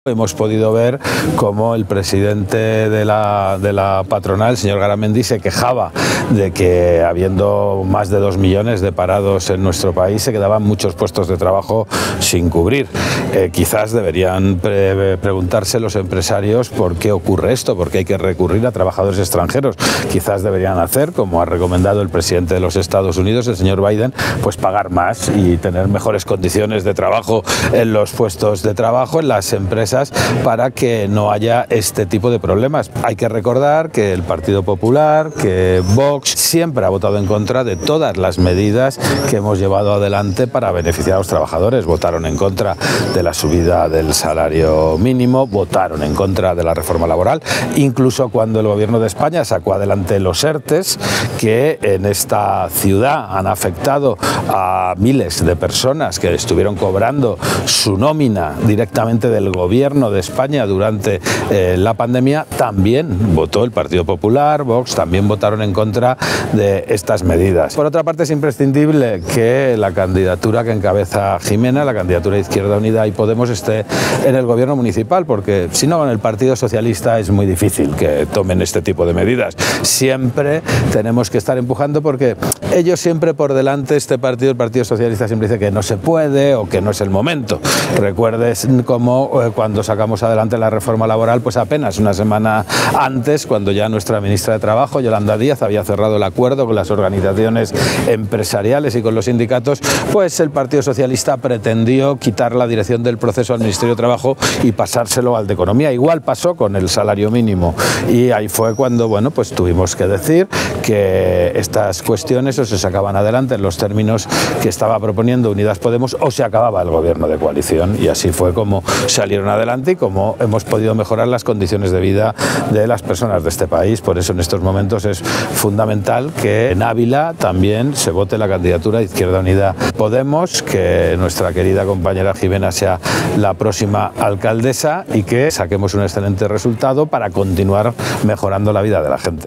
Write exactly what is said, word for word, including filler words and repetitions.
Hemos podido ver cómo el presidente de la, de la patronal, el señor Garamendi, se quejaba de que habiendo más de dos millones de parados en nuestro país se quedaban muchos puestos de trabajo sin cubrir. Eh, quizás deberían pre preguntarse los empresarios por qué ocurre esto, por qué hay que recurrir a trabajadores extranjeros. Quizás deberían hacer, como ha recomendado el presidente de los Estados Unidos, el señor Biden, pues pagar más y tener mejores condiciones de trabajo en los puestos de trabajo, en las empresas, para que no haya este tipo de problemas. Hay que recordar que el Partido Popular, que Vox, siempre ha votado en contra de todas las medidas que hemos llevado adelante para beneficiar a los trabajadores. Votaron en contra de la subida del salario mínimo, votaron en contra de la reforma laboral, incluso cuando el Gobierno de España sacó adelante los ERTES, que en esta ciudad han afectado a miles de personas que estuvieron cobrando su nómina directamente del Gobierno de España durante eh, la pandemia. También votó el Partido Popular, Vox, también votaron en contra de estas medidas. Por otra parte, es imprescindible que la candidatura que encabeza Jimena, la candidatura de Izquierda Unida y Podemos, esté en el Gobierno municipal, porque si no, en el Partido Socialista es muy difícil que tomen este tipo de medidas. Siempre tenemos que estar empujando, porque ellos siempre por delante, este partido, el Partido Socialista, siempre dice que no se puede o que no es el momento. Recuerdes cómo eh, cuando sacamos adelante la reforma laboral, pues apenas una semana antes, cuando ya nuestra ministra de Trabajo, Yolanda Díaz, había cerrado el acuerdo con las organizaciones empresariales y con los sindicatos, pues el Partido Socialista pretendió quitar la dirección del proceso al Ministerio de Trabajo y pasárselo al de Economía. Igual pasó con el salario mínimo, y ahí fue cuando, bueno, pues tuvimos que decir que estas cuestiones o se sacaban adelante en los términos que estaba proponiendo Unidas Podemos o se acababa el gobierno de coalición, y así fue como salieron adelante y como hemos podido mejorar las condiciones de vida de las personas de este país. Por eso en estos momentos es fundamental que en Ávila también se vote la candidatura de Izquierda Unida Podemos, que nuestra querida compañera Jimena sea la próxima alcaldesa y que saquemos un excelente resultado para continuar mejorando la vida de la gente.